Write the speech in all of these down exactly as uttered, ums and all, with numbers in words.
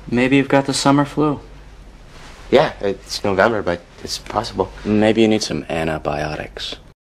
Maybe you've got the summer flu. Yeah, it's November, but it's possible. Maybe you need some antibiotics.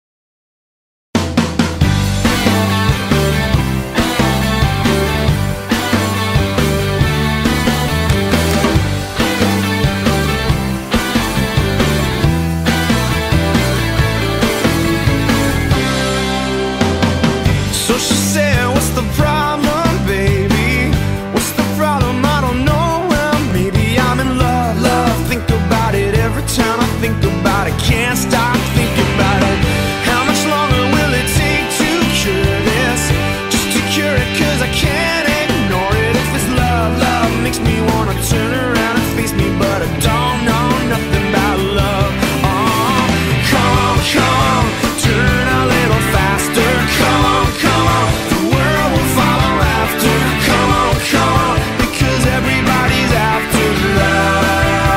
So she said, what's the problem, baby? What's the problem? I don't know. Well, maybe I'm in love. Love, think about it every time I think about it. Can't stop thinking about it. How much longer will it take to cure this? Just to cure it, cause I can't ignore it. If it's love, love makes me wanna turn around and face me, but I don't know nothing about love. Oh, come on, come on, turn a little faster. Come on, come on, the world will follow after. Come on, come on, because everybody's after love.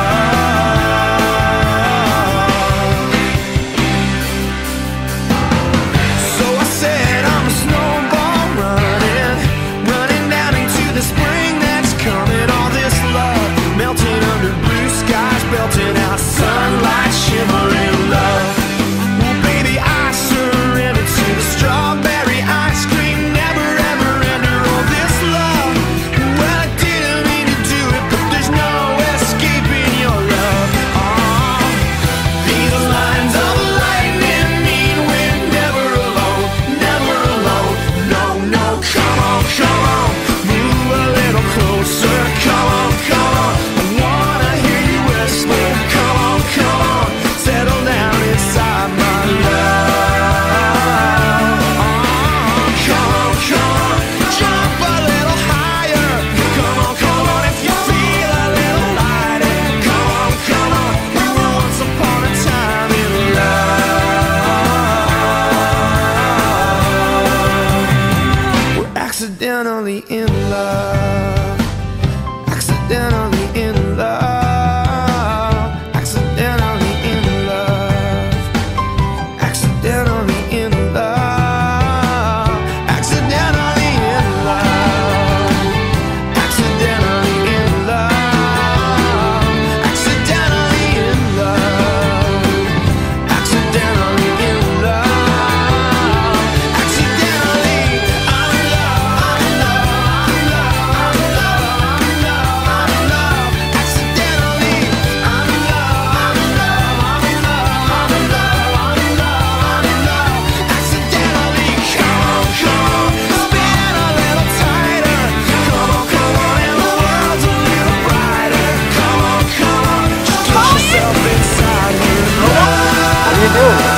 So I said I'm a snowball running, running down into the spring that's coming. All this love melting under blue skies, belting out sunlight, shimmering love. Well, baby, I surrender to the strawberry ice cream, never ever ender. All this love, well, I didn't mean to do it, but there's no escaping your love. Oh, these lines of lightning mean we're never alone, never alone. No, no, come on, come on, move a little closer. Come on, come on, I wanna hear you whisper. Come on, come on, settle down inside my love. Oh, come on, come on, jump a little higher. Come on, come on, if you feel a little lighter. Come on, come on, we were once upon a time in love. We're accidentally in love. Accidentally in love. Accidentally in love. Accidentally in love. Accidentally in love. Accidentally in love. Accidentally in love. Accidentally in love. Accidentally, I'm in love, I'm in love, I'm in love, I'm in love, I'm in love, I'm in love. Accidentally, I'm in love, I'm in love, I'm in love, I'm in love, I'm in love, I'm in love. Accidentally, come on, come on, spin a little tighter. Come on, come on, and the world's a little brighter. Come on, come on, just put yourself inside your love. What are you doing?